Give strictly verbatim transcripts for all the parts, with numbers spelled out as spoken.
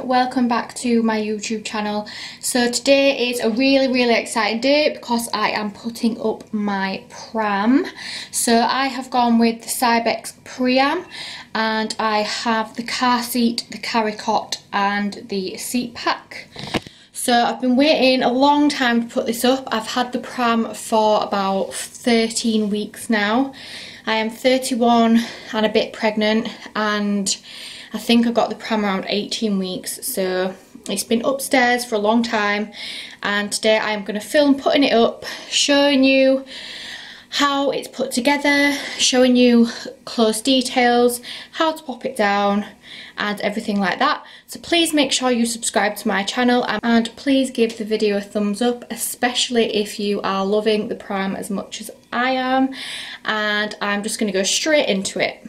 welcome back to my YouTube channel. So today is a really really exciting day because I am putting up my pram. So I have gone with the CYBEX PRIAM and I have the car seat, the carry cot and the seat pack. So I've been waiting a long time to put this up. I've had the pram for about thirteen weeks now. I am thirty-one and a bit pregnant, and I think I got the pram around eighteen weeks, so it's been upstairs for a long time, and today I am going to film putting it up, showing you how it's put together, showing you close details, how to pop it down and everything like that. So please make sure you subscribe to my channel and please give the video a thumbs up, especially if you are loving the pram as much as I am. And I'm just going to go straight into it.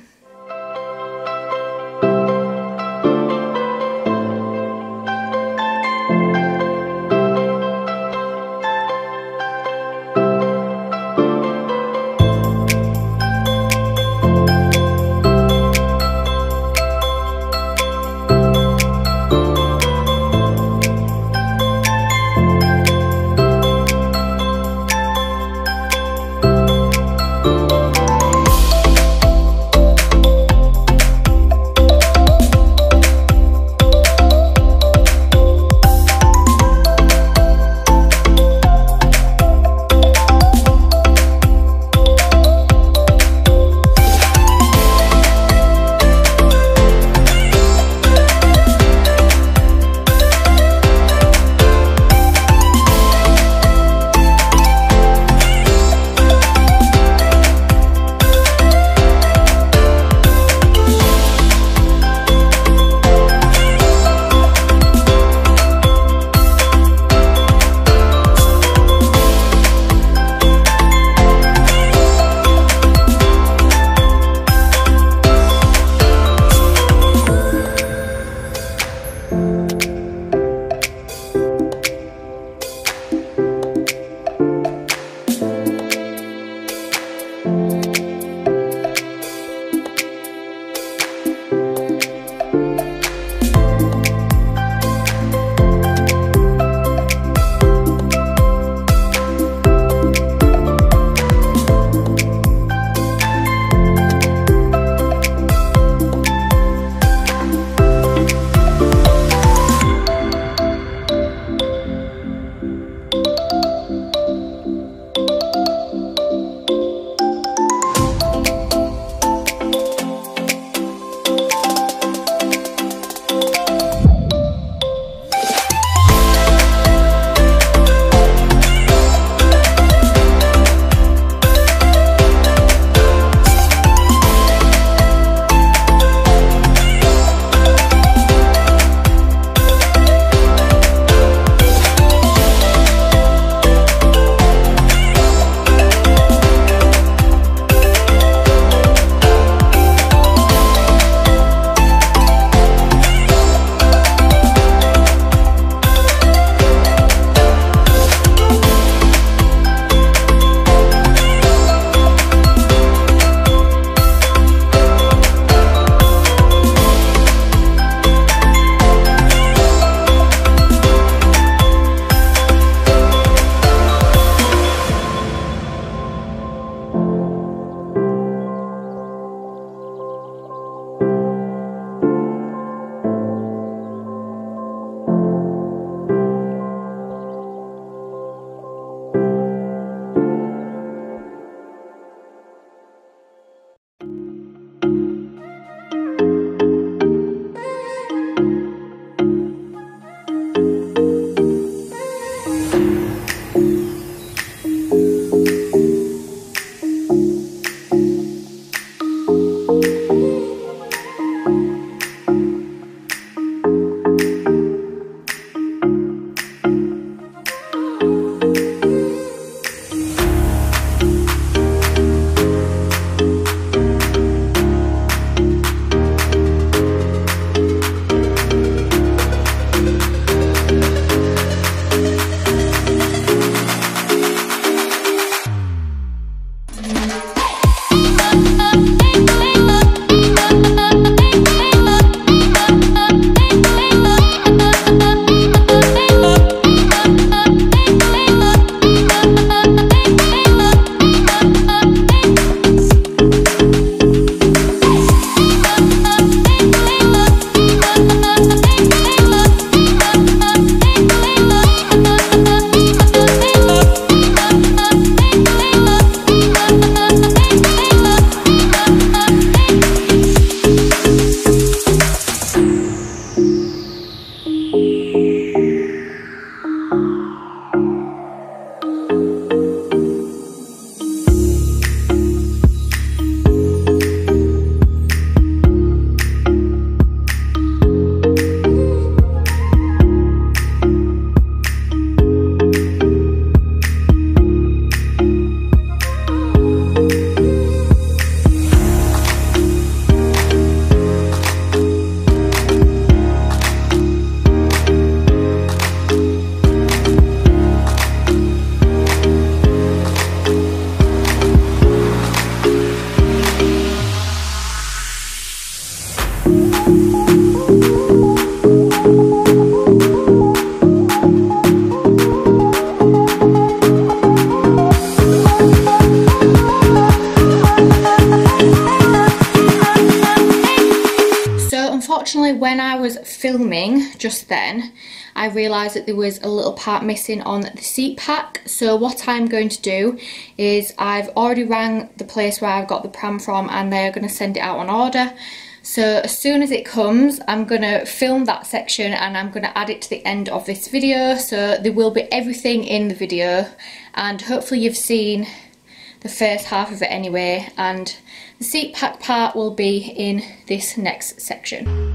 unfortunately, when I was filming just then, I realised that there was a little part missing on the seat pack. So what I'm going to do is I've already rang the place where I've got the pram from, and they're going to send it out on order. So as soon as it comes, I'm going to film that section and I'm going to add it to the end of this video. So there will be everything in the video, and hopefully you've seen the first half of it anyway, and the seat pack part will be in this next section.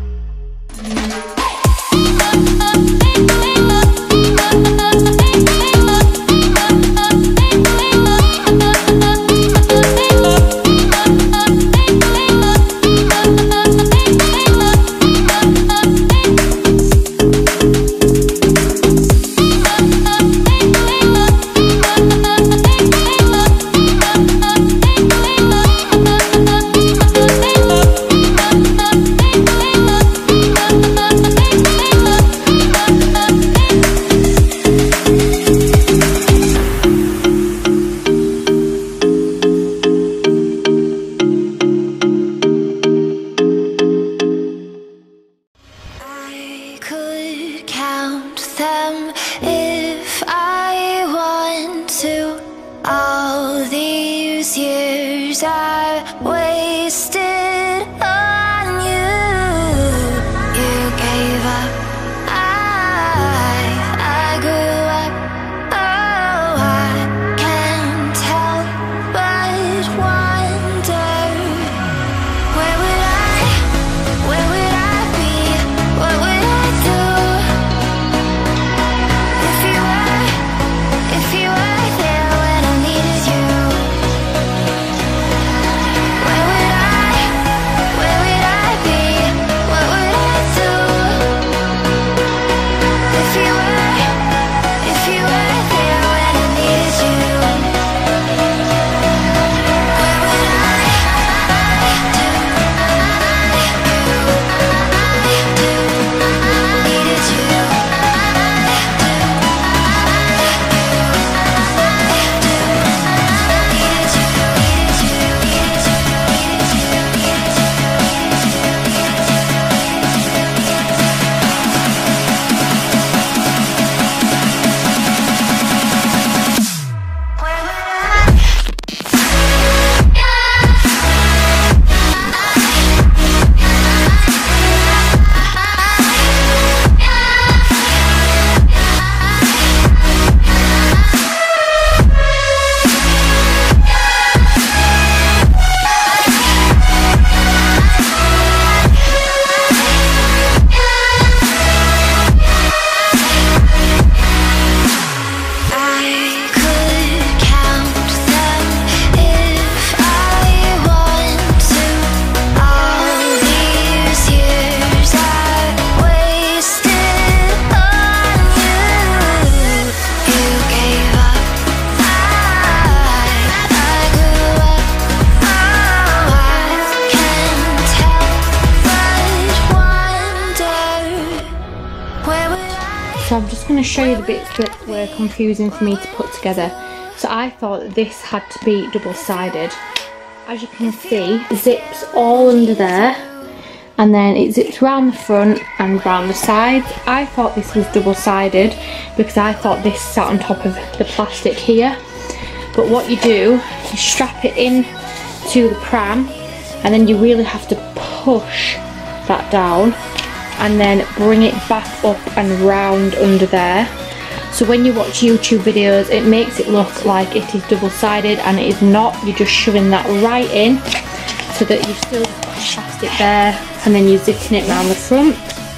So I'm just going to show you the bits that were confusing for me to put together. So I thought that this had to be double-sided. As you can see, it zips all under there, and then it zips around the front and round the sides. I thought this was double-sided because I thought this sat on top of the plastic here. But what you do, you strap it in to the pram, and then you really have to push that down and then bring it back up and round under there. So when you watch YouTube videos, it makes it look like it is double-sided, and it is not. You're just shoving that right in so that you've still got plastic there, and then you're zipping it around the front.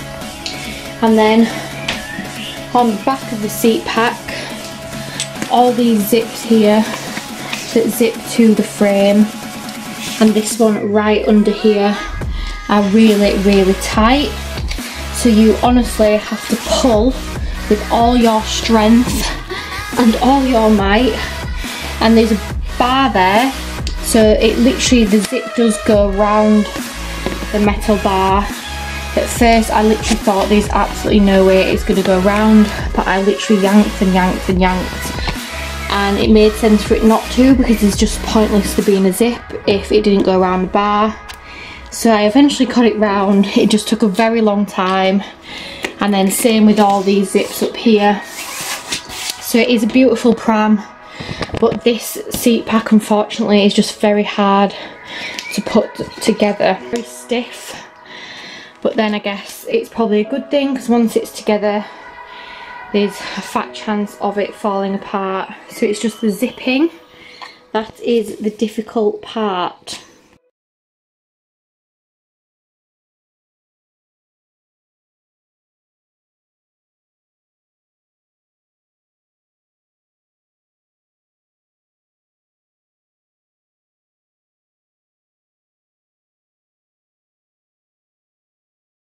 And then on the back of the seat pack, all these zips here that zip to the frame, and this one right under here are really, really tight. So you honestly have to pull with all your strength and all your might. And there's a bar there, so it literally, the zip does go around the metal bar. At first I literally thought there's absolutely no way it's going to go around, but I literally yanked and yanked and yanked, and it made sense for it not to, because it's just pointless to be in a zip if it didn't go around the bar. So I eventually got it round. It just took a very long time. And then same with all these zips up here. So it is a beautiful pram, but this seat pack unfortunately is just very hard to put together. Very stiff, but then I guess it's probably a good thing because once it's together there's a fat chance of it falling apart. So it's just the zipping that is the difficult part.